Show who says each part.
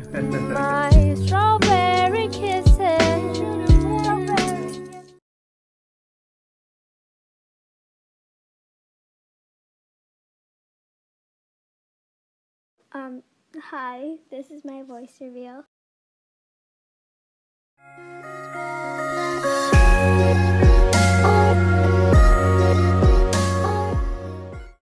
Speaker 1: My strawberry kisses. Hi, this is my voice reveal.